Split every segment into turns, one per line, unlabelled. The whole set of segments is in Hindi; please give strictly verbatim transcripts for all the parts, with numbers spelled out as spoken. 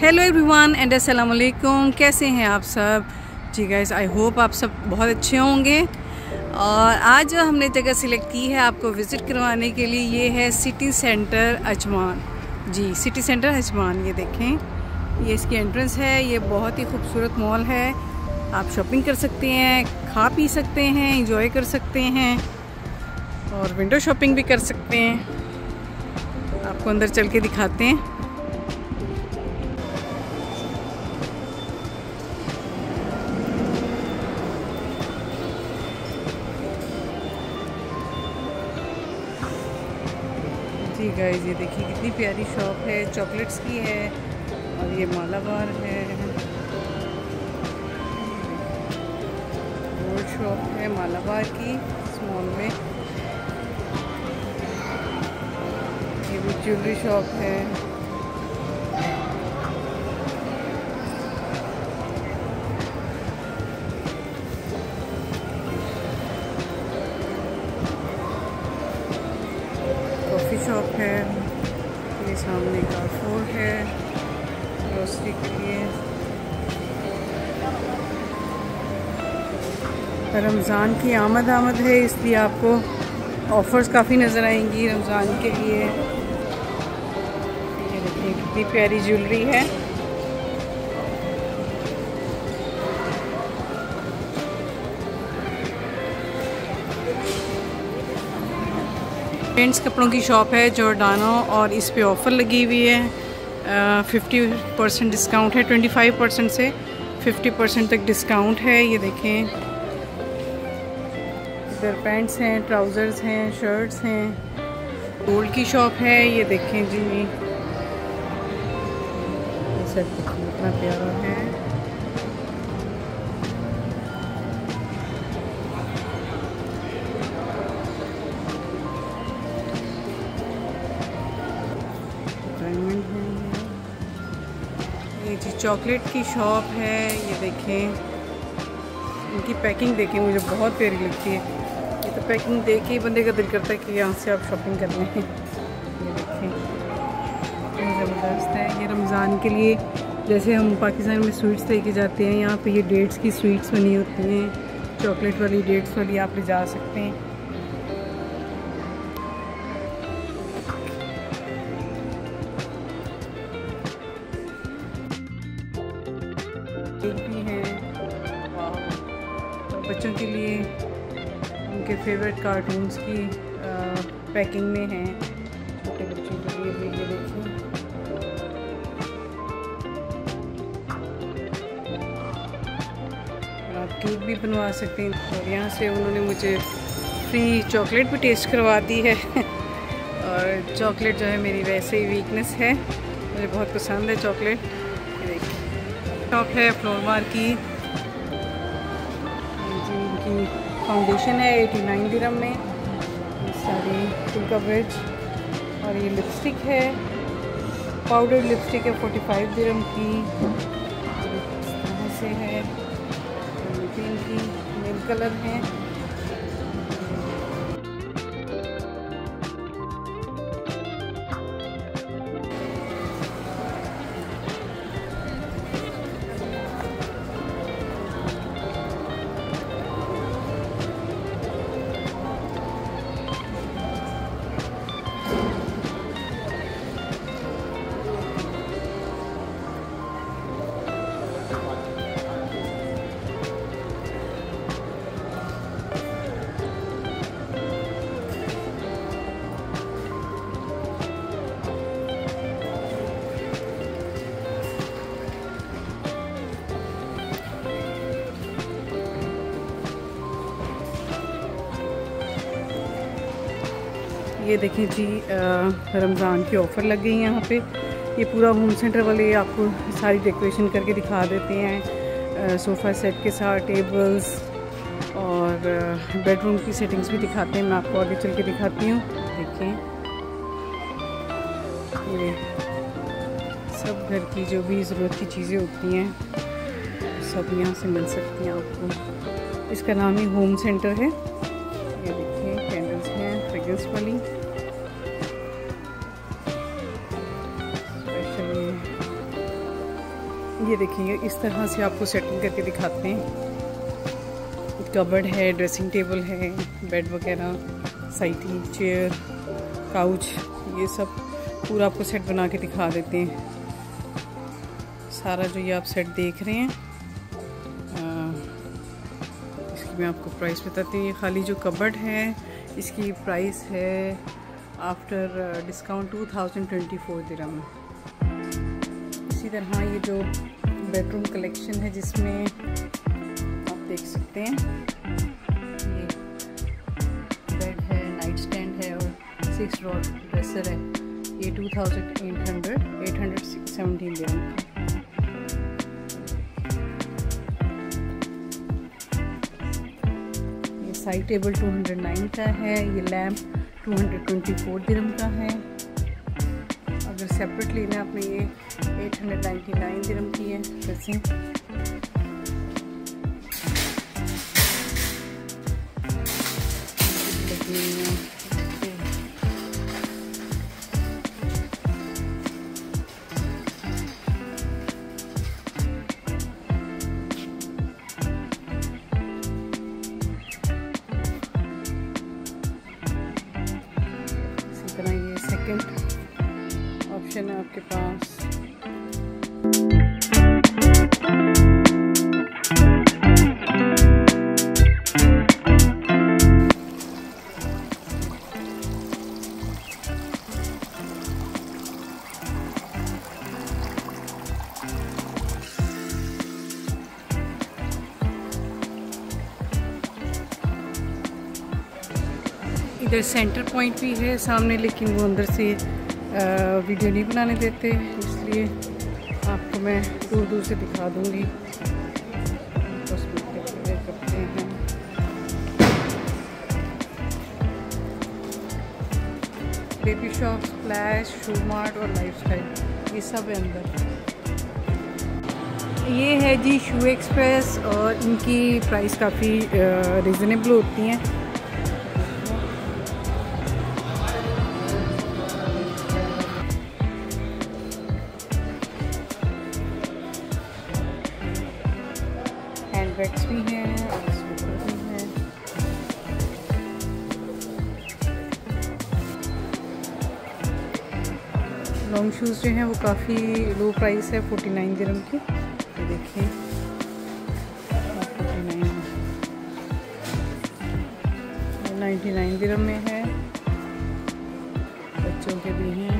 हेलो एवरीवन एंड अस्सलाम वालेकुम। कैसे हैं आप सब? जी गाइस, आई होप आप सब बहुत अच्छे होंगे। और आज जो हमने जगह सिलेक्ट की है आपको विज़िट करवाने के लिए, ये है सिटी सेंटर अजमान। जी, सिटी सेंटर अजमान। ये देखें, ये इसकी एंट्रेंस है। ये बहुत ही खूबसूरत मॉल है। आप शॉपिंग कर सकते हैं, खा पी सकते हैं, इंजॉय कर सकते हैं और विंडो शॉपिंग भी कर सकते हैं। आपको अंदर चल के दिखाते हैं। जी गाइस, ये देखिए कितनी प्यारी शॉप है, चॉकलेट्स की है और ये मालाबार है। गोल्ड शॉप है मालाबार की इस मॉल में। ये भी ज्वेलरी शॉप है। कॉफ़ी शॉप है। ये सामने कारफोर है ग्रोसरी के लिए। रमज़ान की आमद आमद है, इसलिए आपको ऑफ़र्स काफ़ी नज़र आएंगी रमज़ान के लिए। ये देखिए कितनी प्यारी ज्वेलरी है। जेंट्स कपड़ों की शॉप है जॉर्डानो, और इस पे ऑफ़र लगी हुई है। फिफ्टी परसेंट डिस्काउंट है, ट्वेंटी फाइव परसेंट से फिफ्टी परसेंट तक डिस्काउंट है। ये देखें, इधर पैंट्स हैं, ट्राउज़र्स हैं, शर्ट्स हैं। गोल्ड की शॉप है। ये देखें जी, सेट देखिए कितना प्यारा है। डायमंड है। ये जी चॉकलेट की शॉप है। ये देखें, इनकी पैकिंग देखें, मुझे बहुत प्यारी लगती है। ये तो पैकिंग देख के ही बंदे का दिल करता है कि यहाँ से आप शॉपिंग कर लें। ये देखें कितनी ज़बरदस्त है। ये रमज़ान के लिए जैसे हम पाकिस्तान में स्वीट्स लेके जाते हैं, यहाँ पे ये डेट्स की स्वीट्स बनी होती हैं, चॉकलेट वाली, डेट्स वाली आप ले जा सकते हैं। केक भी हैं और बच्चों के लिए उनके फेवरेट कार्टून्स की पैकिंग में हैं, छोटे बच्चों के लिए भी। ये देखिए, आप केक भी बनवा सकते हैं। और यहाँ से उन्होंने मुझे फ्री चॉकलेट भी टेस्ट करवा दी है। और चॉकलेट जो है मेरी वैसे ही वीकनेस है, मुझे बहुत पसंद है चॉकलेट। देखिए शॉप है फ्लोरमार की। जी, इनकी फाउंडेशन है एटी नाइन दिरहम में, सारी फुल कवरेज। और ये लिपस्टिक है, पाउडर लिपस्टिक है फोर्टी फाइव दिरहम की। इस तरह से है, ग्रीन की मिल्क कलर है। ये देखें जी, रमज़ान की ऑफ़र लग गई है यहाँ पे। ये पूरा होम सेंटर वाले आपको सारी डेकोरेशन करके दिखा देते हैं, सोफ़ा सेट के साथ टेबल्स और बेडरूम की सेटिंग्स भी दिखाते हैं। मैं आपको आगे चल के दिखाती हूँ। देखें, ये सब घर की जो भी ज़रूरत की चीज़ें होती हैं सब यहाँ से मिल सकती हैं आपको। इसका नाम ही होम सेंटर है। ये देखिए कैंडल्स हैं फ्रेग्रेंस वाली। ये देखिए इस तरह से आपको सेटिंग करके दिखाते हैं। कबर्ड है, ड्रेसिंग टेबल है, बेड वगैरह, साइटी, चेयर, काउच, ये सब पूरा आपको सेट बना के दिखा देते हैं। सारा जो ये आप सेट देख रहे हैं, आ, इसकी मैं आपको प्राइस बताती हूँ। ये खाली जो कबर्ड है इसकी प्राइस है after discount two thousand twenty four दिरहम। इसी तरह ये जो बेडरूम कलेक्शन है जिसमें आप देख सकते हैं ये बेड है, नाइट स्टैंड है और सिक्स ड्रॉर ड्रेसर है। ये two thousand eight hundred eight hundred seventeen dirham का। ये side table two hundred nine का है। ये lamp two hundred twenty four dirham का है। अगर सेपरेट लेना आपने ये एट हंड्रेड नाइन्टी नाइन दिरहम की है ड्रेसिंग। इसी तरह ये सेकंड ऑप्शन है आपके पास। इधर सेंटर पॉइंट भी है सामने, लेकिन वो अंदर से आ, वीडियो नहीं बनाने देते, इसलिए आपको मैं दूर दूर से दिखा दूँगी। करते हैं baby shop, Splash, Shoe Mart और लाइफस्टाइल, ये सब है अंदर। ये है जी शू एक्सप्रेस और इनकी प्राइस काफ़ी रिजनेबल होती हैं। बैग्स भी हैं और स्लीपर भी हैं। लॉन्ग शूज़ जो हैं वो काफ़ी लो प्राइस है, फोर्टी नाइन दिरहम की। ये देखिए फोर्टी नाइन नाइन्टी नाइन दिरहम में है। बच्चों के भी हैं।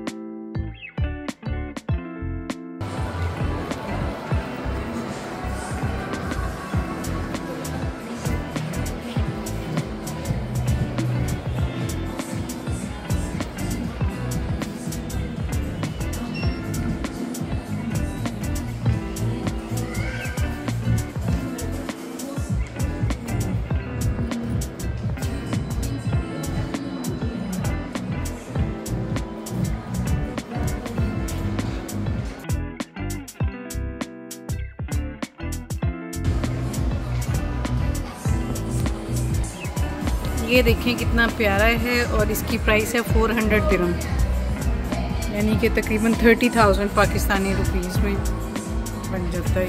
ये देखें कितना प्यारा है और इसकी प्राइस है फोर हंड्रेड दिरहम, यानी कि तकरीबन थर्टी थाउजेंड पाकिस्तानी रुपीस में बन जाता है।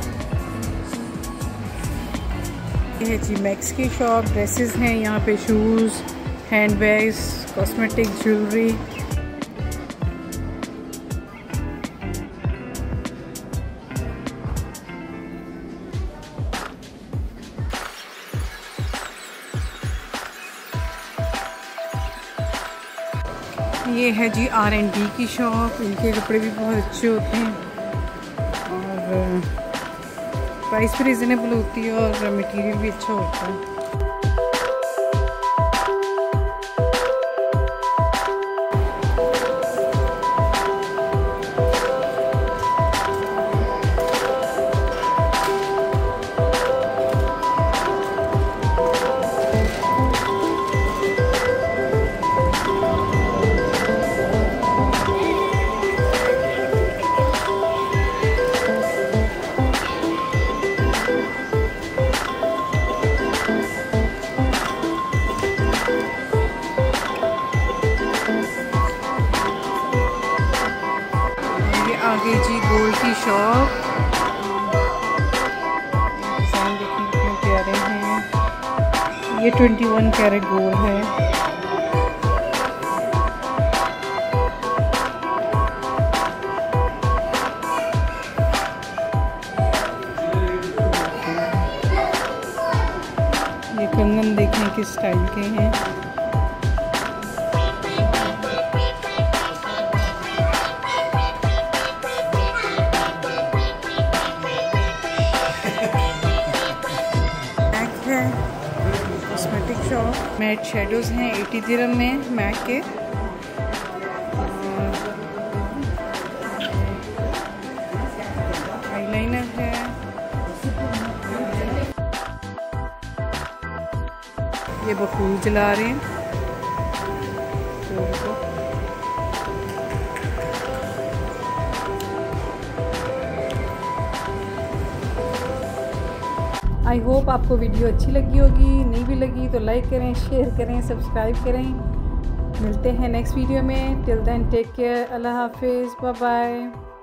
ये है जी मैक्स की शॉप, ड्रेसेस हैं यहाँ पे, shoes, handbags, cosmetic, jewellery. ये है जी आर एंड डी की शॉप, इनके कपड़े भी बहुत अच्छे होते हैं और प्राइस भी रिजनेबल होती है और मटेरियल भी अच्छा होता है। गई जी गोल्ड की शॉप। डिज़ाइन देखिए कितने प्यारे हैं। ये ट्वेंटी वन कैरेट गोल्ड है। ये कंगन देखें किस स्टाइल के हैं। Cosmetic shop. मैट शेडोज़ हैं अस्सी दिरहम में मैक के। आईलाइनर है। ये बफूल जला रहे हैं। आई होप आपको वीडियो अच्छी लगी होगी। नहीं भी लगी तो लाइक करें, शेयर करें, सब्सक्राइब करें। मिलते हैं नेक्स्ट वीडियो में। Till then take care. अल्लाह हाफिज़। Bye bye.